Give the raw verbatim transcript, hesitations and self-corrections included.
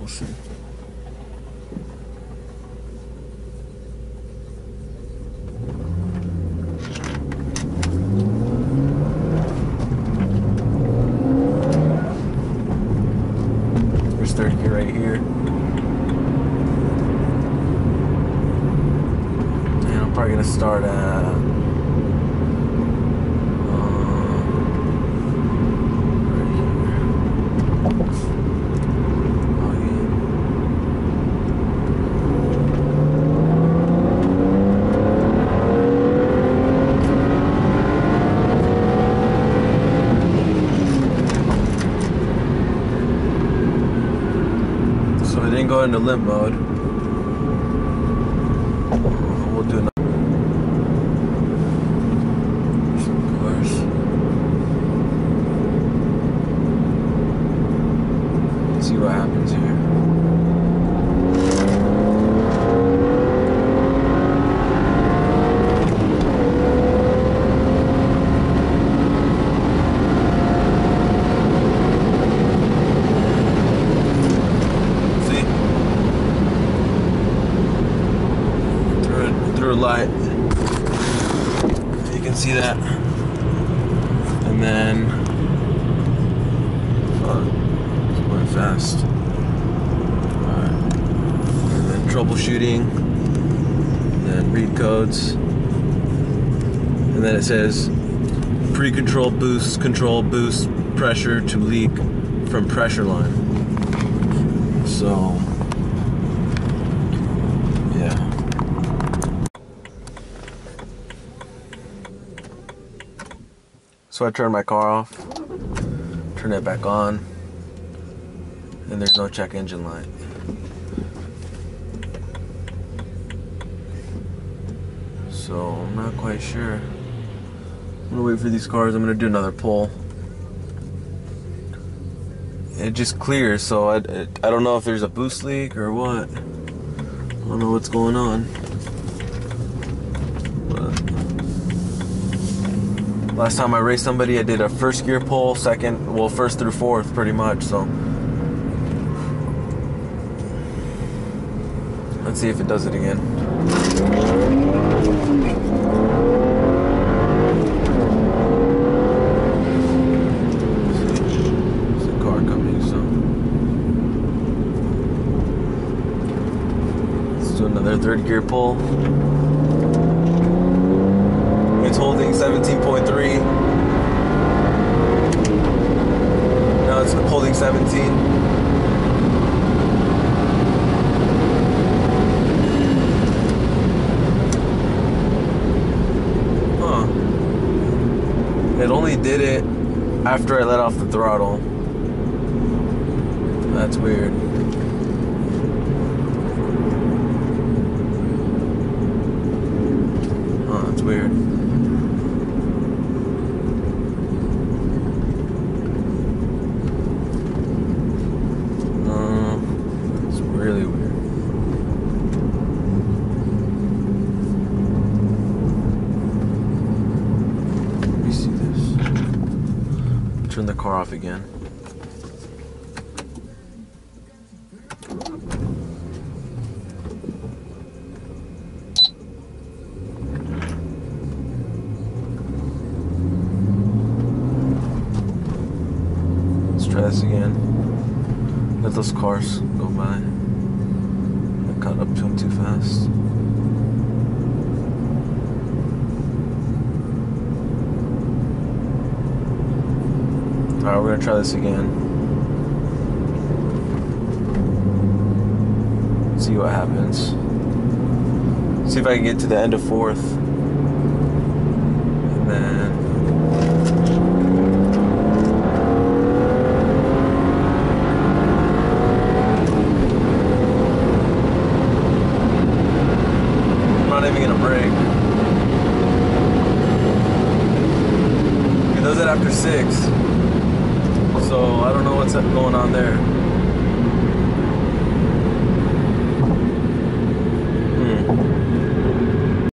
We'll see. There's third gear right here. And I'm probably gonna start at go into limp mode. We'll do another. Of course. Let's see what happens here. Light, you can see that, and then uh, it's going fast. Alright, and then troubleshooting, and then read codes, and then it says pre-control boost, control boost pressure to leak from pressure line. So. So I turned my car off, turn it back on, and there's no check engine light. So I'm not quite sure. I'm gonna wait for these cars. I'm gonna do another pull. It just clears, so I, it, I don't know if there's a boost leak or what. I don't know what's going on. Last time I raced somebody, I did a first gear pull, second, well, first through fourth, pretty much, so. Let's see if it does it again. There's a car coming, so. Let's do another third gear pull. It's holding seventeen point three. Now it's holding seventeen. Huh. It only did it after I let off the throttle. That's weird. Huh, that's weird. Really weird. Let me see this. Turn the car off again. Let's try this again. Let those cars go by. Caught up to him too fast. Alright, we're gonna try this again. See what happens. See if I can get to the end of fourth. And then after six, so I don't know what's going on there.